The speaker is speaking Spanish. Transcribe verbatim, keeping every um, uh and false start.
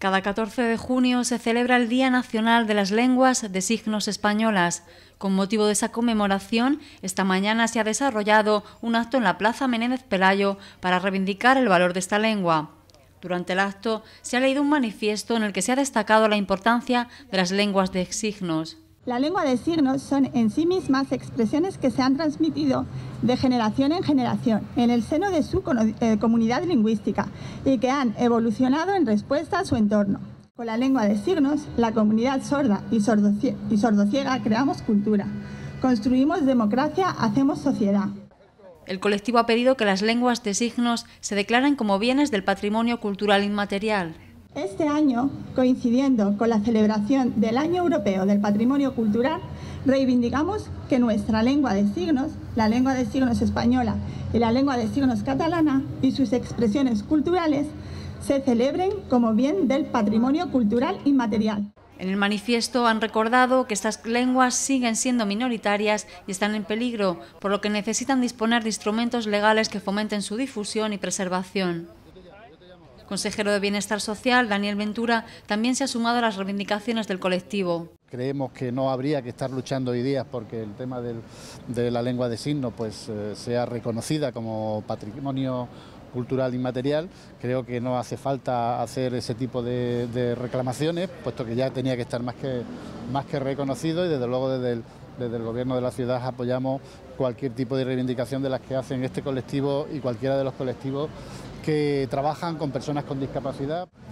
Cada catorce de junio se celebra el Día Nacional de las Lenguas de Signos Españolas. Con motivo de esa conmemoración, esta mañana se ha desarrollado un acto en la Plaza Menéndez Pelayo para reivindicar el valor de esta lengua. Durante el acto se ha leído un manifiesto en el que se ha destacado la importancia de las lenguas de signos. La lengua de signos son en sí mismas expresiones que se han transmitido de generación en generación en el seno de su comunidad lingüística y que han evolucionado en respuesta a su entorno. Con la lengua de signos, la comunidad sorda y sordociega creamos cultura, construimos democracia, hacemos sociedad. El colectivo ha pedido que las lenguas de signos se declaren como bienes del patrimonio cultural inmaterial. Este año, coincidiendo con la celebración del Año Europeo del Patrimonio Cultural, reivindicamos que nuestra lengua de signos, la lengua de signos española y la lengua de signos catalana y sus expresiones culturales se celebren como bien del patrimonio cultural inmaterial. En el manifiesto han recordado que estas lenguas siguen siendo minoritarias y están en peligro, por lo que necesitan disponer de instrumentos legales que fomenten su difusión y preservación. El consejero de Bienestar Social, Daniel Ventura, también se ha sumado a las reivindicaciones del colectivo. Creemos que no habría que estar luchando hoy día porque el tema del, de la lengua de signos pues, eh, sea reconocida como patrimonio cultural inmaterial. Creo que no hace falta hacer ese tipo de, de reclamaciones, puesto que ya tenía que estar más que, más que reconocido y desde luego desde el, desde el Gobierno de la ciudad apoyamos cualquier tipo de reivindicación de las que hacen este colectivo y cualquiera de los colectivos que trabajan con personas con discapacidad.